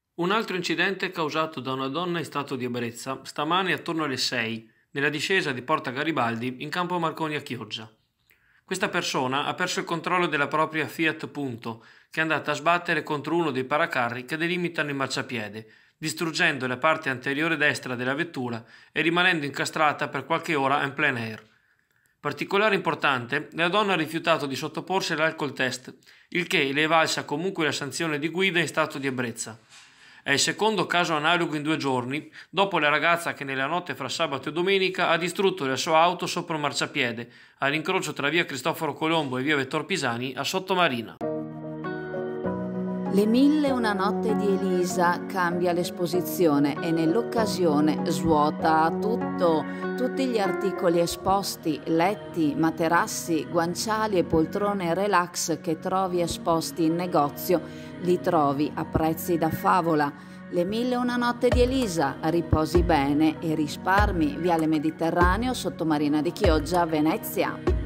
Un altro incidente causato da una donna in stato di ebbrezza stamane attorno alle 6, nella discesa di Porta Garibaldi in campo Marconi a Chioggia. Questa persona ha perso il controllo della propria Fiat Punto, che è andata a sbattere contro uno dei paracarri che delimitano il marciapiede, distruggendo la parte anteriore destra della vettura e rimanendo incastrata per qualche ora in plein air. Particolare importante, la donna ha rifiutato di sottoporsi all'alcol test, il che le è valsa comunque la sanzione di guida in stato di ebbrezza. È il secondo caso analogo in 2 giorni, dopo la ragazza che nella notte fra sabato e domenica ha distrutto la sua auto sopra un marciapiede, all'incrocio tra via Cristoforo Colombo e via Vettor Pisani a Sottomarina. Le 1001 notte di Elisa cambia l'esposizione e nell'occasione svuota tutto. Tutti gli articoli esposti, letti, materassi, guanciali e poltrone relax che trovi esposti in negozio, li trovi a prezzi da favola. Le 1001 notte di Elisa, riposi bene e risparmi. Viale Mediterraneo, Sottomarina di Chioggia, Venezia.